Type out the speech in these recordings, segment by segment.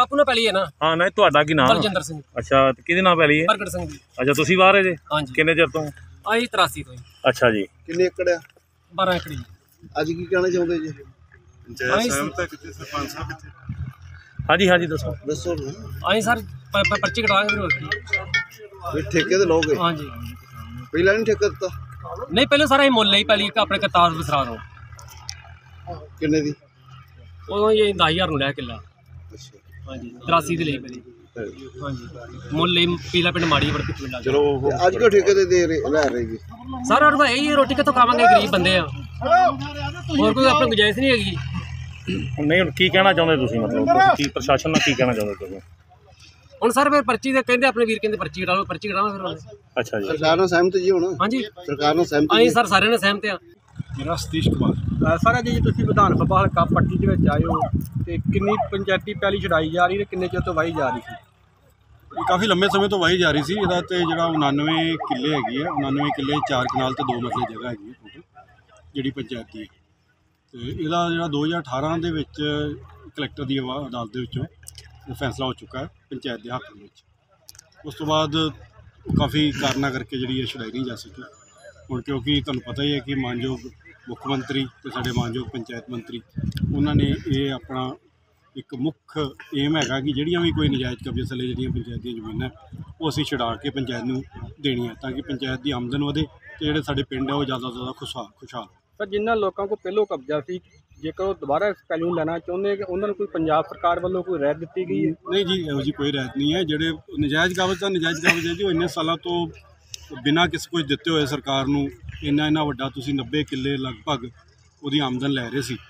ਬਾਪੂ ਨਾਲ ਪੈਲੀ ਹੈ ਨਾ। ਹਾਂ ਨਹੀਂ ਤੁਹਾਡਾ ਕੀ ਨਾਮ? ਬਲਜਿੰਦਰ ਸਿੰਘ। ਅੱਛਾ ਕਿਹਦੇ ਨਾਲ ਪੈਲੀ ਹੈ? ਪ੍ਰਗਟ ਸਿੰਘ ਜੀ। ਅੱਛਾ ਤੁਸੀਂ ਬਾਹਰ ਜੇ? ਹਾਂਜੀ। ਕਿੰਨੇ ਚਿਰ ਤੋਂ? ਆਹੀ 83 ਤੋਂ। ਅੱਛਾ ਜੀ। ਕਿੰਨੇ ਏਕੜ ਆ? 12 ਏਕੜ ਜੀ। ਅੱਜ ਕੀ ਕਹਿਣਾ ਚਾਹੁੰਦੇ ਜੀ? ਹਾਂਜੀ ਹਾਂਜੀ ਦੱਸੋ ਦੱਸੋ ਅਸੀਂ ਸਰ ਪਰਚੀ ਕਟਾਵਾਂਗੇ ਫਿਰ ਠੇਕੇ ਤੇ ਲਓਗੇ? ਹਾਂਜੀ। ਪਹਿਲਾਂ ਨਹੀਂ ਠੇਕਾ ਦਿੱਤਾ? ਨਹੀਂ ਪਹਿਲਾਂ ਸਾਰਾ ਹੀ ਮੁੱਲ ਲਈ ਪੈਲੀ ਆਪਣੇ ਕਰਤਾਰ ਬਸਰਾ ਤੋਂ। ਕਿੰਨੇ ਦੀ? ਉਦੋਂ ਇਹ 10,000 ਨੂੰ ਲਿਆ ਕਿੱਲਾ। ਅੱਛਾ ਹਾਂਜੀ 83 ਦੀ ਲਈ ਪੈਲੀ। ਹਾਂਜੀ ਮੁੱਲ ਲਈ ਪੀਲਾ ਪਿੰਡ ਮਾੜੀ ਵਰਤੀ ਪਿੰਡ ਆ। ਚਲੋ ਅੱਜ ਕਿਉਂ ਠੇਕੇ ਤੇ ਦੇ ਰਹੇ ਲੈ ਰਹੇ ਜੀ? ਸਰ ਔਰ ਤਾਂ ਇਹੀ ਰੋਟੀ ਕਿੱਥੋਂ ਖਾਵਾਂਗੇ, ਗਰੀਬ ਬੰਦੇ ਆ, ਹੋਰ ਕੋਈ ਆਪਣੀ ਗੁੰਜਾਇਸ਼ ਨਹੀਂ ਹੈਗੀ। ਨਹੀਂ ਹੁਣ ਕੀ ਕਹਿਣਾ ਚਾਹੁੰਦੇ ਤੁਸੀਂ, ਮਤਲਬ ਕੀ ਪ੍ਰਸ਼ਾਸਨ ਨਾਲ ਕੀ ਕਹਿਣਾ ਚਾਹੁੰਦੇ ਤੁਸੀਂ? ਹੁਣ ਸਰ ਫਿਰ ਪਰਚੀ ਦੇ ਕਹਿੰਦੇ ਆਪਣੇ ਵੀਰ ਕਹਿੰਦੇ ਪਰਚੀ ਕਟਾ ਲਓ, ਪਰਚੀ ਕਟਾਵਾਂ ਫਿਰ ਉਹਨੇ। ਅੱਛਾ ਜੀ। ਸਰਕਾਰ ਨਾਲ ਸਹਿਮਤ ਜੀ ਹੁਣ? ਹਾਂਜੀ ਸਰਕਾਰ ਨਾਲ ਸਹਿਮਤ? ਅਸੀਂ ਸਰ ਸਾਰਿਆਂ ਨਾਲ ਸਹਿਮਤ ਆ। ਮੇਰਾ ਸਤੀਸ਼ ਕੁਮਾਰ। ਸਰ ਜੀ ਤੁਸੀਂ ਵਿਧਾਨ ਸਭਾ ਹਲਕਾ ਪੱਟੀ ਦੇ ਵਿੱਚ ਆਏ ਹੋ ਤੇ ਕਿੰਨੀ ਪੰਚਾਇਤੀ ਪੈਲੀ ਛਡਾਈ ਜਾ ਰਹੀ ਹੈ, ਕਿੰਨੇ ਚਿਰ ਤੋਂ ਵਾਹੀ ਜਾ ਰਹੀ ਸੀ? ਇਹ ਕਾਫੀ ਲੰਬੇ ਸਮੇਂ ਤੋਂ ਵਾਹੀ ਜਾ ਰਹੀ ਸੀ। ਇਹਦਾ ਤੇ ਜਿਹੜਾ 99 ਕਿੱਲੇ ਹੈਗੀ ਹੈ, 99 ਕਿੱਲੇ 4 ਕਨਾਲ ਤੇ 2 ਮਰਲੇ ਜਗ੍ਹਾ ਹੈਗੀ ਹੈ ਟੋਟਲ ਜਿਹੜੀ ਪੰਚਾਇਤ ਦੀ। ਤੇ ਇਹਦਾ ਜਿਹੜਾ 2018 ਦੇ ਵਿੱਚ ਕਲੈਕਟਰ ਦੀ ਅਦਾਲਤ ਦੇ ਵਿੱਚੋਂ ਫੈਸਲਾ ਹੋ ਚੁੱਕਾ ਹੈ ਪੰਚਾਇਤ ਦੇ ਹੱਕ ਦੇ ਵਿੱਚ। ਉਸ ਤੋਂ ਬਾਅਦ ਕਾਫੀ ਕਾਰਨਾਂ ਕਰਕੇ ਜਿਹੜੀ ਇਹ ਛਡਾਈ ਨਹੀਂ ਜਾ ਸਕੀ। ਹੁਣ ਕਿਉਂਕਿ ਤੁਹਾਨੂੰ ਪਤਾ ਹੀ ਹੈ ਕਿ ਮਾਨਯੋਗ ਮੁੱਖ ਮੰਤਰੀ ਤੇ ਸਾਡੇ ਮਾਨਯੋਗ ਪੰਚਾਇਤ ਮੰਤਰੀ ਉਹਨਾਂ ਨੇ ਇਹ ਆਪਣਾ ਇੱਕ ਮੁੱਖ ਏਮ ਹੈਗਾ ਕਿ ਜਿਹੜੀਆਂ ਵੀ ਕੋਈ ਨਜਾਇਜ਼ ਕਬਜ਼ੇ ਥੱਲੇ ਜਿਹੜੀਆਂ ਪੰਚਾਇਤ ਦੀਆਂ ਜ਼ਮੀਨਾਂ ਉਹ ਅਸੀਂ ਛਡਾ ਕੇ ਪੰਚਾਇਤ ਨੂੰ ਦੇਣੀਆਂ ਤਾਂ ਕਿ ਪੰਚਾਇਤ ਦੀ ਆਮਦਨ ਵਧੇ ਤੇ ਜਿਹੜੇ ਸਾਡੇ ਪਿੰਡ ਆ ਉਹ ਜ਼ਿਆਦਾ ਤੋਂ ਜ਼ਿਆਦਾ ਖੁਸ਼ਹਾਲ। ਪਰ ਜਿਨ੍ਹਾਂ ਲੋਕਾਂ ਕੋਲ ਪਹਿਲੋਂ ਕਬਜ਼ਾ ਸੀ, ਜੇਕਰ ਉਹ ਦੁਬਾਰਾ ਇਸ ਪੈਲੀ ਨੂੰ ਲੈਣਾ ਚਾਹੁੰਦੇ ਕਿ ਉਹਨਾਂ ਨੂੰ ਕੋਈ ਪੰਜਾਬ ਸਰਕਾਰ ਵੱਲੋਂ ਕੋਈ ਰਿਆਇਤ ਦਿੱਤੀ ਗਈ ਹੈ? ਨਹੀਂ ਜੀ, ਇਹੋ ਜਿਹੀ ਕੋਈ ਰਿਆਇਤ ਨਹੀਂ ਹੈ। ਜਿਹੜੇ ਨਜਾਇਜ਼ ਕਾਬਜ਼ ਤਾਂ ਨਜਾਇਜ਼ ਕਾਬਜ਼ ਹੈ ਜੀ, ਉਹ ਇੰਨੇ ਸਾਲਾਂ ਤੋਂ ਬਿਨਾਂ ਕਿਸੇ ਕੁਝ ਦਿੱਤੇ ਹੋਏ ਸਰਕਾਰ ਨੂੰ ਇੰਨਾ ਵੱਡਾ ਤੁਸੀਂ 90 ਕਿੱਲੇ ਲਗਭਗ ਉਹਦੀ ਆਮਦਨ ਲੈ ਰਹੇ ਸੀ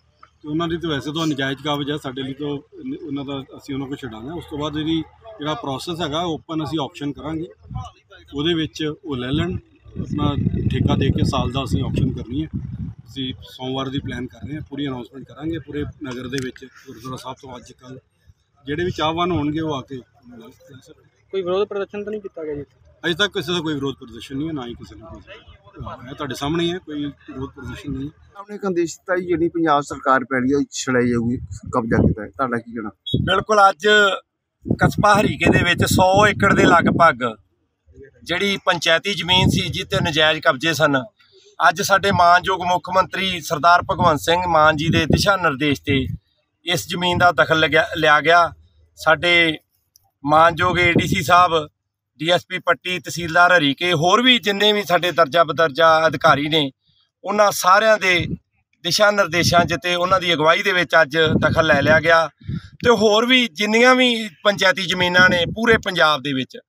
ਤੇ ਉਹਨਾਂ ਦੀ ਤਾਂ ਵੈਸੇ ਤਾਂ ਨਜਾਇਜ਼ ਕਾਬਜ਼ ਹੈ। ਸਾਡੇ ਲਈ ਤਾਂ ਉਹਨਾਂ ਦਾ ਅਸੀਂ ਉਹਨਾਂ ਕੋਲ ਛਡਾਉਣਾ। ਉਸ ਤੋਂ ਬਾਅਦ ਇਹਦੀ ਜਿਹੜਾ ਪ੍ਰੋਸੈਸ ਹੈਗਾ ਓਪਨ ਅਸੀਂ ਆਪਸ਼ਨ ਕਰਾਂਗੇ, ਉਹਦੇ ਵਿੱਚ ਉਹ ਲੈ ਲੈਣ ਆਪਣਾ ਠੇਕਾ ਦੇ ਕੇ ਸਾਲ ਦਾ ਅਸੀਂ ਆਪਸ਼ਨ ਕਰਨੀ ਹੈ। ਅਸੀਂ ਸੋਮਵਾਰ ਦੀ ਪਲਾਨ ਕਰ ਰਹੇ ਹਾਂ, ਪੂਰੀ ਅਨਾਉਂਸਮੈਂਟ ਕਰਾਂਗੇ ਪੂਰੇ ਨਗਰ ਦੇ ਵਿੱਚ। ਗੁਰਦੁਆਰਾ ਸਾਹਿਬ ਤੋਂ ਅੱਜ ਕੱਲ੍ਹ ਜਿਹੜੇ ਵੀ ਚਾਹਵਾਨ ਹੋਣਗੇ ਉਹ ਆ ਕੇ ਲੈ ਸਕਦੇ। ਕੋਈ ਵਿਰੋਧ ਪ੍ਰਦਰਸ਼ਨ ਤਾਂ ਨਹੀਂ ਕੀਤਾ ਗਿਆ ਜੀ? ਅਜੇ ਤੱਕ ਕਿਸੇ ਦਾ ਕੋਈ ਵਿਰੋਧ ਪ੍ਰਦਰਸ਼ਨ ਨਹੀਂ ਹੈ, ਨਾ ਹੀ ਕਿਸੇ ਨੇ ਕੋਈ ਤੁਹਾਡੇ ਸਾਹਮਣੇ ਹੀ ਹੈ, ਕੋਈ ਵਿਰੋਧ ਪ੍ਰਦਰਸ਼ਨ ਨਹੀਂ ਹੈ। ਆਪਣੇ ਕੰਦੇਸ਼ ਤਾਂ ਜਿਹੜੀ ਪੰਜਾਬ ਸਰਕਾਰ ਪੈਲੀ ਉਹ ਛੜਾਈ ਜਾਊਗੀ, ਕਬਜ਼ਾ ਕੀਤਾ ਹੈ, ਤੁਹਾਡਾ ਕੀ ਕਹਿਣਾ? ਬਿਲਕੁਲ। ਅੱਜ ਕਸਬਾ ਹਰੀਕੇ ਦੇ ਵਿੱਚ 100 ਏਕੜ ਦੇ ਲਗਭਗ ਜਿਹੜੀ ਪੰਚਾਇਤੀ ਜ਼ਮੀਨ ਸੀ ਜਿੱਤੇ ਨਜਾਇਜ਼ ਕਬਜ਼ੇ ਸਨ, ਅੱਜ ਸਾਡੇ ਮਾਨਯੋਗ ਮੁੱਖ ਮੰਤਰੀ ਸਰਦਾਰ ਭਗਵੰਤ ਸਿੰਘ ਮਾਨ ਜੀ ਦੇ ਦਿਸ਼ਾ ਨਿਰਦੇਸ਼ ਤੇ ਇਸ ਜ਼ਮੀਨ ਦਾ ਦਖਲ ਲਿਆ ਗਿਆ। ਸਾਡੇ ਮਾਨਯੋਗ ADC ਸਾਹਿਬ, DSP ਪੱਟੀ, ਤਹਿਸੀਲਦਾਰ ਹਰੀਕੇ, ਹੋਰ ਵੀ ਜਿੰਨੇ ਵੀ ਸਾਡੇ ਦਰਜਾ ਬਦਰਜਾ ਅਧਿਕਾਰੀ ਨੇ, ਉਹਨਾਂ ਸਾਰਿਆਂ ਦੇ ਦਿਸ਼ਾ ਨਿਰਦੇਸ਼ਾਂ 'ਚ ਤੇ ਉਹਨਾਂ ਦੀ ਅਗਵਾਈ ਦੇ ਵਿੱਚ ਅੱਜ ਦਖਲ ਲੈ ਲਿਆ ਗਿਆ। ਤੇ ਹੋਰ ਵੀ ਜਿੰਨੀਆਂ ਵੀ ਪੰਚਾਇਤੀ ਜ਼ਮੀਨਾਂ ਨੇ ਪੂਰੇ ਪੰਜਾਬ ਦੇ ਵਿੱਚ,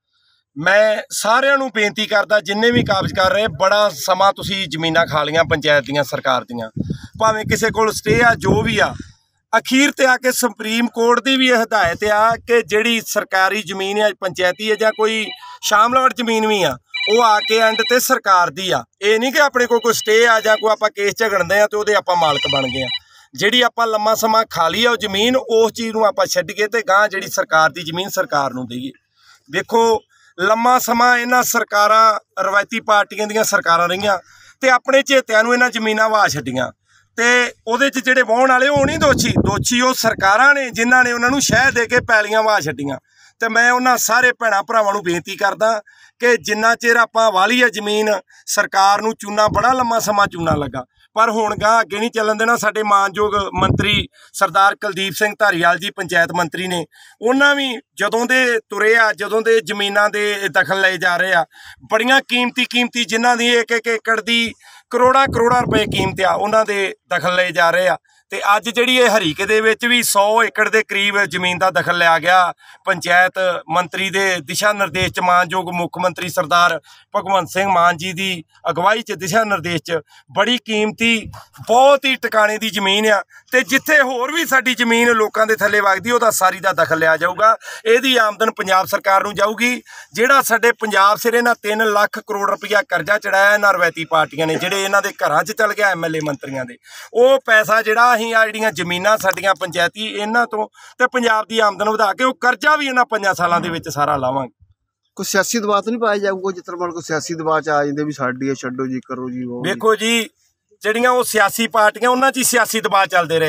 ਮੈਂ ਸਾਰਿਆਂ ਨੂੰ ਬੇਨਤੀ ਕਰਦਾ ਜਿੰਨੇ ਵੀ ਕਾਬਜ਼ ਕਰ ਰਹੇ, ਬੜਾ ਸਮਾਂ ਤੁਸੀਂ ਜ਼ਮੀਨਾਂ ਖਾ ਲਈਆਂ ਪੰਚਾਇਤ ਦੀਆਂ, ਸਰਕਾਰ ਦੀਆਂ, ਭਾਵੇਂ ਕਿਸੇ ਕੋਲ ਸਟੇ ਆ, ਜੋ ਵੀ ਆ, ਅਖੀਰ ਤੇ ਆ ਕੇ ਸੁਪਰੀਮ ਕੋਰਟ ਦੀ ਵੀ ਇਹ ਹਦਾਇਤ ਆ ਕਿ ਜਿਹੜੀ ਸਰਕਾਰੀ ਜ਼ਮੀਨ ਹੈ, ਪੰਚਾਇਤੀ ਹੈ ਜਾਂ ਕੋਈ ਸ਼ਾਮਲਾਟ ਜ਼ਮੀਨ ਵੀ ਆ, ਉਹ ਆ ਕੇ ਐਂਡ ਤੇ ਸਰਕਾਰ ਦੀ ਆ। ਇਹ ਨਹੀਂ ਕਿ ਆਪਣੇ ਕੋਲ ਕੋਈ ਸਟੇ ਆ ਜਾਂ ਕੋਈ ਆਪਾਂ ਕੇਸ ਝਗੜਦੇ ਆ ਤੇ ਉਹਦੇ ਆਪਾਂ ਮਾਲਕ ਬਣ ਗਏ ਆ। ਜਿਹੜੀ ਆਪਾਂ ਲੰਮਾ ਸਮਾਂ ਖਾ ਲਈ ਆ ਉਹ ਜ਼ਮੀਨ, ਉਸ ਚੀਜ਼ ਨੂੰ ਆਪਾਂ ਛੱਡ ਕੇ ਤੇ ਗਾਂ ਜਿਹੜੀ ਸਰਕਾਰ ਦੀ ਜ਼ਮੀਨ ਸਰਕਾਰ ਨੂੰ ਦੇਈਏ। ਦੇਖੋ ਲੰਮਾ ਸਮਾਂ ਇਹਨਾਂ ਸਰਕਾਰਾਂ, ਰਵਾਇਤੀ ਪਾਰਟੀਆਂ ਦੀਆਂ ਸਰਕਾਰਾਂ ਰਹੀਆਂ ਤੇ ਆਪਣੇ ਚੇਤਿਆਂ ਨੂੰ ਇਹਨਾਂ ਜ਼ਮੀਨਾਂ ਵਾਹ ਛੱਡੀਆਂ ਤੇ ਉਹਦੇ 'ਚ ਜਿਹੜੇ ਵਾਹੁਣ ਵਾਲੇ ਉਹ ਨਹੀਂ ਦੋਸ਼ੀ ਉਹ ਸਰਕਾਰਾਂ ਨੇ ਜਿਨ੍ਹਾਂ ਨੇ ਉਹਨਾਂ ਨੂੰ ਸ਼ਹਿ ਦੇ ਕੇ ਪੈਲੀਆਂ ਵਾਹ ਛੱਡੀਆਂ। ਤੇ ਮੈਂ ਉਹਨਾਂ ਸਾਰੇ ਭੈਣਾਂ ਭਰਾਵਾਂ ਨੂੰ ਬੇਨਤੀ ਕਰਦਾ ਕਿ ਜਿੰਨਾ ਚਿਰ ਆਪਾਂ ਵਾਲੀ ਹੈ ਜ਼ਮੀਨ, ਸਰਕਾਰ ਨੂੰ ਚੂਨਾ ਬੜਾ ਲੰਮਾ ਸਮਾਂ ਚੂਨਾ ਲੱਗਾ, ਪਰ ਹੁਣ ਗਾਂ ਅੱਗੇ ਨਹੀਂ ਚੱਲਣ ਦੇਣਾ। ਸਾਡੇ ਮਾਨਯੋਗ ਮੰਤਰੀ ਸਰਦਾਰ ਕੁਲਦੀਪ ਸਿੰਘ ਧਾਰੀਵਾਲ ਜੀ ਪੰਚਾਇਤ ਮੰਤਰੀ ਨੇ, ਉਹਨਾਂ ਵੀ ਜਦੋਂ ਦੇ ਤੁਰੇ ਆ, ਜਦੋਂ ਦੇ ਜ਼ਮੀਨਾਂ ਦੇ ਦਖਲ ਲਏ ਜਾ ਰਹੇ ਆ, ਬੜੀਆਂ ਕੀਮਤੀ ਜਿਨ੍ਹਾਂ ਦੀ 1-1 ਏਕੜ ਦੀ ਕਰੋੜਾਂ ਰੁਪਏ ਕੀਮਤ ਆ, ਉਹਨਾਂ ਦੇ ਦਖਲ ਲਏ ਜਾ ਰਹੇ ਆ। ਤੇ ਅੱਜ ਜਿਹੜੀ ਇਹ ਹਰੀਕੇ ਦੇ ਵਿੱਚ ਵੀ 100 ਏਕੜ ਦੇ ਕਰੀਬ ਜ਼ਮੀਨ ਦਾ ਦਖਲ ਲਿਆ ਗਿਆ ਪੰਚਾਇਤ ਮੰਤਰੀ ਦੇ ਦਿਸ਼ਾ ਨਿਰਦੇਸ਼ 'ਚ, ਮਾਨਯੋਗ ਮੁੱਖ ਮੰਤਰੀ ਸਰਦਾਰ ਭਗਵੰਤ ਸਿੰਘ ਮਾਨ ਜੀ ਦੀ ਅਗਵਾਈ 'ਚ, ਦਿਸ਼ਾ ਨਿਰਦੇਸ਼ 'ਚ। ਬੜੀ ਕੀਮਤੀ, ਬਹੁਤ ਹੀ ਟਿਕਾਣੇ ਦੀ ਜ਼ਮੀਨ ਆ ਤੇ ਜਿੱਥੇ ਹੋਰ ਵੀ ਸਾਡੀ ਜ਼ਮੀਨ ਲੋਕਾਂ ਦੇ ਥੱਲੇ ਵਗਦੀ ਉਹਦਾ ਸਾਰੀ ਦਾ ਦਖਲ ਲਿਆ ਜਾਊਗਾ। ਇਹਦੀ ਆਮਦਨ ਪੰਜਾਬ ਸਰਕਾਰ ਨੂੰ ਜਾਊਗੀ। ਜਿਹੜਾ ਸਾਡੇ ਪੰਜਾਬ ਸਿਰ ਇਹਨਾਂ 3 ਲੱਖ ਕਰੋੜ ਰੁਪਇਆ ਕਰਜ਼ਾ ਚੜਾਇਆ ਇਹਨਾਂ ਰਵਾਇਤੀ ਪਾਰਟੀਆਂ ਨੇ, ਜਿਹੜੇ ਇਹਨਾਂ ਦੇ ਘਰਾਂ 'ਚ ਚਲ ਗਿਆ MLA ਮੰਤਰੀਆਂ ਦੇ, ਉਹ ਪੈਸਾ ਜਿਹੜਾ ਅਸੀਂ ਆ ਜਿਹੜੀਆਂ ਜ਼ਮੀਨਾਂ ਸਾਡੀਆਂ ਪੰਚਾਇਤੀ ਇਹਨਾਂ ਤੋਂ ਤੇ ਪੰਜਾਬ ਦੀ ਆਮਦਨ ਵਧਾ ਕੇ ਉਹ ਕਰਜ਼ਾ ਵੀ ਇਹਨਾਂ 5 ਸਾਲਾਂ ਦੇ ਵਿੱਚ ਸਾਰਾ ਲਾਵਾਂਗੇ। ਕੋਈ ਸਿਆਸੀ ਦਬਾਅ ਤਾਂ ਨਹੀਂ ਪਾਇਆ ਜਾਊਗਾ? ਜਿਸ ਤਰ੍ਹਾਂ ਕੋਈ ਸਿਆਸੀ ਦਬਾਅ 'ਚ ਆ ਜਾਂਦੇ ਵੀ ਸਾਡੀ ਛੱਡੋ ਜੀ, ਕਰੋ ਜੀ ਉਹ? ਵੇਖੋ ਜੀ, ਜਿਹੜੀਆਂ ਉਹ ਸਿਆਸੀ ਪਾਰਟੀਆਂ ਉਹਨਾਂ 'ਚ ਹੀ ਸਿਆਸੀ ਦਬਾਅ ਚੱਲਦੇ ਰਹੇ ਆ।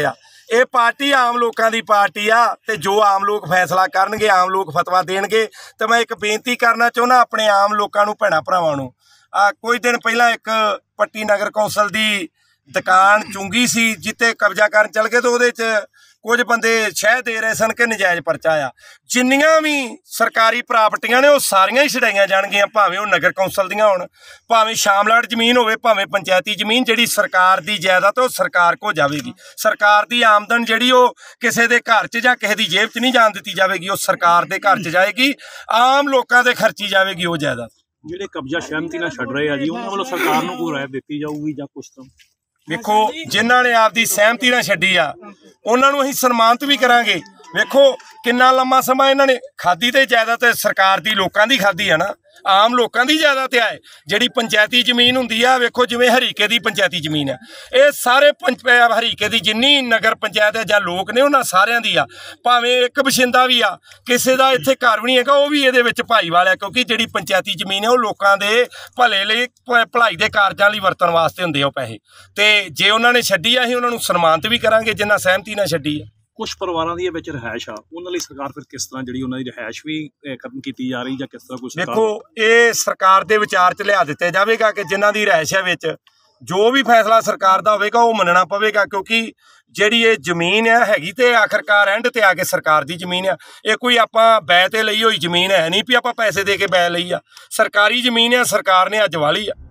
ਇਹ ਪਾਰਟੀ ਆਮ ਲੋਕਾਂ ਦੀ ਪਾਰਟੀ ਆ ਤੇ ਜੋ ਆਮ ਲੋਕ ਫੈਸਲਾ ਕਰਨਗੇ, ਆਮ ਲੋਕ ਫਤਵਾ ਦੇਣਗੇ। ਤੇ ਮੈਂ ਇੱਕ ਬੇਨਤੀ ਕਰਨਾ ਚਾਹੁੰਦਾ ਆਪਣੇ ਆਮ ਲੋਕਾਂ ਨੂੰ, ਭੈਣਾਂ ਭਰਾਵਾਂ ਨੂੰ। ਕੁਝ ਦਿਨ ਪਹਿਲਾਂ ਇੱਕ ਪੱਟੀ ਨਗਰ ਕੌਂਸਲ ਦੀ ਦੁਕਾਨ ਚੁੰਗੀ ਸੀ ਜਿੱਤੇ ਕਬਜ਼ਾ ਕਰਨ ਚੱਲ ਗਏ, ਤੇ ਉਹਦੇ 'ਚ ਕੁਝ ਬੰਦੇ ਸ਼ਹਿ ਦੇ ਰਹੇ ਸਨ ਕਿ ਨਜਾਇਜ਼ ਪਰਚਾ ਆ। ਜਿੰਨੀਆਂ ਵੀ ਸਰਕਾਰੀ ਪ੍ਰਾਪਰਟੀਆਂ ਨੇ ਉਹ ਸਾਰੀਆਂ ਹੀ ਛਡਾਈਆਂ ਜਾਣਗੀਆਂ, ਭਾਵੇਂ ਉਹ ਨਗਰ ਕੌਂਸਲ ਦੀਆਂ ਹੋਣ, ਭਾਵੇਂ ਸ਼ਾਮਲਾਟ ਜ਼ਮੀਨ ਹੋਵੇ, ਭਾਵੇਂ ਪੰਚਾਇਤੀ ਜ਼ਮੀਨ। ਜਿਹੜੀ ਸਰਕਾਰ ਦੀ ਜਾਇਦਾਦ ਉਹ ਸਰਕਾਰ ਕੋਲ ਜਾਵੇਗੀ। ਸਰਕਾਰ ਦੀ ਆਮਦਨ ਜਿਹੜੀ ਉਹ ਕਿਸੇ ਦੇ ਘਰ 'ਚ ਜਾਂ ਕਿਸੇ ਦੀ ਜੇਬ 'ਚ ਨਹੀਂ ਜਾਣ ਦਿੱਤੀ ਜਾਵੇਗੀ, ਉਹ ਸਰਕਾਰ ਦੇ ਘਰ 'ਚ ਜਾਏਗੀ, ਆਮ ਲੋਕਾਂ ਦੇ ਖਰਚੀ ਜਾਵੇਗੀ ਉਹ ਜਾਇਦਾਦ। ਜਿਹੜੇ ਕਬਜ਼ਾ ਸਹਿਮਤੀ ਨਾਲ ਛੱਡ ਰਹੇ ਆ ਜੀ, ਉਹਨਾਂ ਵੱਲੋਂ ਸਰਕਾਰ ਨੂੰ ਕੋਈ ਰਾਇਤ ਦਿੱਤੀ ਜਾਊਗੀ ਜਾਂ ਕੁਛ ਤਾਂ? ਵੇਖੋ, ਜਿਨ੍ਹਾਂ ਨੇ ਆਪਦੀ ਸਹਿਮਤੀ ਨਾਲ ਛੱਡੀ ਆ ਉਹਨਾਂ ਨੂੰ ਅਸੀਂ ਸਨਮਾਨਿਤ ਵੀ ਕਰਾਂਗੇ। ਵੇਖੋ ਕਿੰਨਾ ਲੰਮਾ ਸਮਾਂ ਇਹਨਾਂ ਨੇ ਖਾਦੀ ਤੇ ਜਾਇਦਾਦ ਸਰਕਾਰ ਦੀ, ਲੋਕਾਂ ਦੀ ਖਾਦੀ ਆ ਨਾ, ਆਮ ਲੋਕਾਂ ਦੀ ਜਾਇਦਾਦ ਆ। ਜਿਹੜੀ ਪੰਚਾਇਤੀ ਜ਼ਮੀਨ ਹੁੰਦੀ ਆ, ਵੇਖੋ ਜਿਵੇਂ ਹਰੀਕੇ ਦੀ ਪੰਚਾਇਤੀ ਜ਼ਮੀਨ ਆ, ਇਹ ਸਾਰੇ ਹਰੀਕੇ ਦੀ ਜਿੰਨੀ ਨਗਰ ਪੰਚਾਇਤ ਹੈ ਜਾਂ ਲੋਕ ਨੇ ਉਹਨਾਂ ਸਾਰਿਆਂ ਦੀ ਆ। ਭਾਵੇਂ ਇੱਕ ਬਸ਼ਿੰਦਾ ਵੀ ਆ, ਕਿਸੇ ਦਾ ਇੱਥੇ ਘਰ ਵੀ ਨਹੀਂ ਹੈਗਾ, ਉਹ ਵੀ ਇਹਦੇ ਵਿੱਚ ਭਾਈਵਾਲ ਆ, ਕਿਉਂਕਿ ਜਿਹੜੀ ਪੰਚਾਇਤੀ ਜ਼ਮੀਨ ਹੈ ਉਹ ਲੋਕਾਂ ਦੇ ਭਲੇ ਲਈ, ਭਲਾਈ ਦੇ ਕਾਰਜਾਂ ਲਈ ਵਰਤਣ ਵਾਸਤੇ ਹੁੰਦੇ ਉਹ ਪੈਸੇ। ਤੇ ਜੇ ਉਹਨਾਂ ਨੇ ਛੱਡੀ ਆ, ਅਸੀਂ ਉਹਨਾਂ ਨੂੰ ਸਨਮਾਨਿਤ ਵੀ ਕਰਾਂਗੇ ਜਿਨ੍ਹਾਂ ਸਹਿਮਤੀ ਨਾਲ ਛੱਡੀ ਆ। ਕੁਝ ਪਰਿਵਾਰਾਂ ਦੀ ਵਿੱਚ ਰਿਹਾਇਸ਼ ਆ, ਉਹਨਾਂ ਲਈ ਸਰਕਾਰ ਫਿਰ ਕਿਸ ਤਰ੍ਹਾਂ ਜਿਹੜੀ ਉਹਨਾਂ ਦੀ ਰਿਹਾਇਸ਼ ਵੀ ਖਤਮ ਕੀਤੀ ਜਾ ਰਹੀ ਜਾਂ ਕਿਸ ਤਰ੍ਹਾਂ ਕੁਝ? ਦੇਖੋ, ਇਹ ਸਰਕਾਰ ਦੇ ਵਿਚਾਰ 'ਚ ਲਿਆ ਦਿੱਤੇ ਜਾਵੇਗਾ ਕਿ ਜਿਨ੍ਹਾਂ ਦੀ ਰਿਹਾਇਸ਼ ਹੈ ਵਿੱਚ ਜੋ ਵੀ ਫੈਸਲਾ ਸਰਕਾਰ ਦਾ ਹੋਵੇਗਾ ਉਹ ਮੰਨਣਾ ਪਵੇਗਾ, ਕਿਉਂਕਿ ਜਿਹੜੀ ਇਹ ਜ਼ਮੀਨ ਹੈ ਹੈਗੀ ਤੇ ਆਖਰਕਾਰ ਐਂਡ ਤੇ ਆ ਕੇ ਸਰਕਾਰ ਦੀ ਜ਼ਮੀਨ ਆ। ਇਹ ਕੋਈ ਆਪਾਂ ਬੈ ਤੇ ਲਈ ਹੋਈ ਜ਼ਮੀਨ ਹੈ ਨਹੀਂ ਵੀ ਆਪਾਂ ਪੈਸੇ ਦੇ ਕੇ ਬੈ ਲਈ ਆ। ਸਰਕਾਰੀ ਜ਼ਮੀਨ ਆ, ਸਰਕਾਰ ਨੇ ਅੱਜ ਵਾਲੀ ਆ।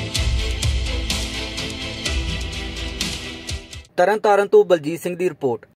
ਤਰਨਤਾਰਨ ਤੋਂ ਬਲਜੀਤ ਸਿੰਘ ਦੀ ਰਿਪੋਰਟ।